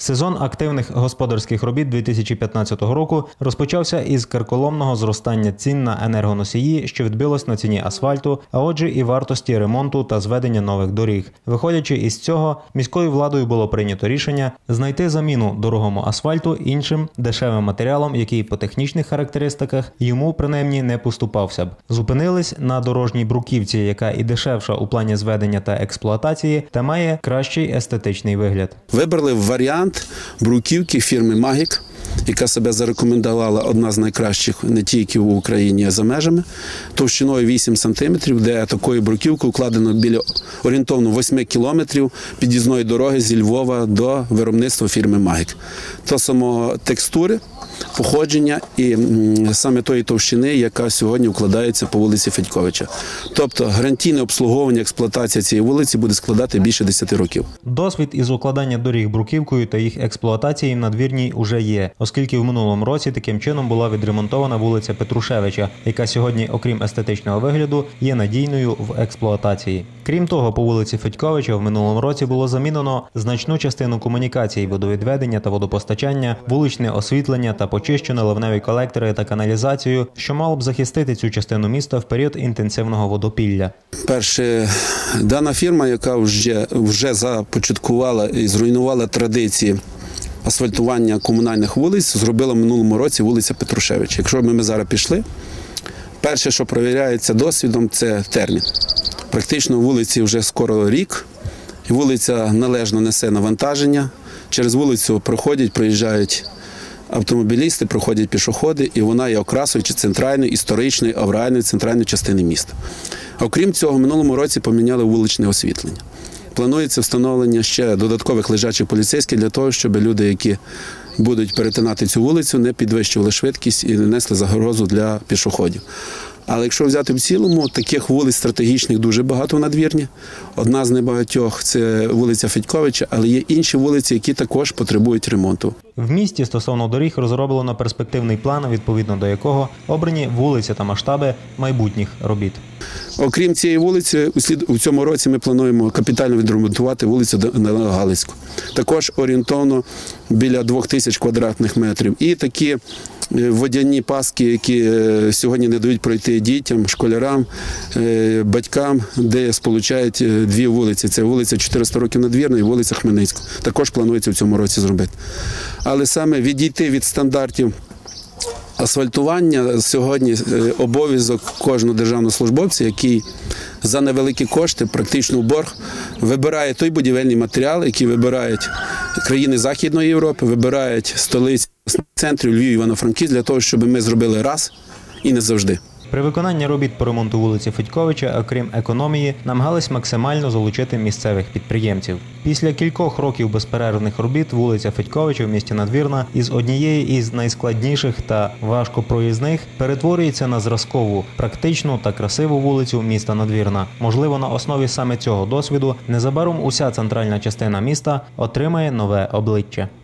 Сезон активних господарських робіт 2015 року розпочався із карколомного зростання цін на енергоносії, що відбилось на ціні асфальту, а отже і вартості ремонту та зведення нових доріг. Виходячи із цього, міською владою було прийнято рішення знайти заміну дорогому асфальту іншим дешевим матеріалом, який по технічних характеристиках йому принаймні не поступався б. Зупинились на дорожній бруківці, яка і дешевша у плані зведення та експлуатації, та має кращий естетичний вигляд. Вибрали варіант бруківки фірми «Магік», яка себе зарекомендувала одна з найкращих не тільки в Україні, а за межами, товщиною 8 сантиметрів, де такою бруківкою вкладено біля орієнтовно 8 кілометрів під'їзної дороги зі Львова до виробництва фірми «Магік». То само текстури, походження і саме тої товщини, яка сьогодні вкладається по вулиці Федьковича. Тобто гарантійне обслуговування, експлуатація цієї вулиці буде складати більше 10 років. Досвід із укладання доріг бруківкою та їх експлуатації в Надвірній уже є, оскільки в минулому році таким чином була відремонтована вулиця Петрушевича, яка сьогодні, окрім естетичного вигляду, є надійною в експлуатації. Крім того, по вулиці Федьковича в минулому році було замінено значну частину комунікацій, водовідведення та водопостачання, вуличне освітлення та почищено ливневі колектори та каналізацію, що мало б захистити цю частину міста в період інтенсивного водопілля. Перше, дана фірма, яка вже започаткувала і зруйнувала традиції асфальтування комунальних вулиць, зробила в минулому році вулиця Петрушевича. Якщо ми зараз пішли, перше, що перевіряється досвідом, це термін. Практично вулиці вже скоро рік, і вулиця належно несе навантаження. Через вулицю проїжджають автомобілісти, проходять пішоходи, і вона є окрасуючи центральної, історичної, авральної, центральної частини міста. Окрім цього, в минулому році поміняли вуличне освітлення. Планується встановлення ще додаткових лежачих поліцейських для того, щоб люди, які будуть перетинати цю вулицю, не підвищували швидкість і не несли загрозу для пішоходів. Але якщо взяти в цілому, таких вулиць стратегічних дуже багато в Надвірні. Одна з небагатьох – це вулиця Федьковича, але є інші вулиці, які також потребують ремонту. В місті стосовно доріг розроблено перспективний план, відповідно до якого обрані вулиці та масштаби майбутніх робіт. Окрім цієї вулиці, у цьому році ми плануємо капітально відремонтувати вулицю Данила Галицьку. Також орієнтовно біля 2000 квадратних метрів. І такі водяні паски, які сьогодні не дають пройти дітям, школярам, батькам, де сполучають дві вулиці. Це вулиця 400 років Надвірна і вулиця Хмельницька. Також планується в цьому році зробити. Але саме відійти від стандартів асфальтування сьогодні обов'язок кожного державного службовця, який за невеликі кошти, практично в борг, вибирає той будівельний матеріал, який вибирають країни Західної Європи, вибирають столиці центрів Львів, Івано-Франківськ, для того, щоб ми зробили раз і не завжди. При виконанні робіт по ремонту вулиці Федьковича, окрім економії, намагались максимально залучити місцевих підприємців. Після кількох років безперервних робіт вулиця Федьковича в місті Надвірна із однієї із найскладніших та важкопроїзних перетворюється на зразкову, практичну та красиву вулицю міста Надвірна. Можливо, на основі саме цього досвіду незабаром уся центральна частина міста отримає нове обличчя.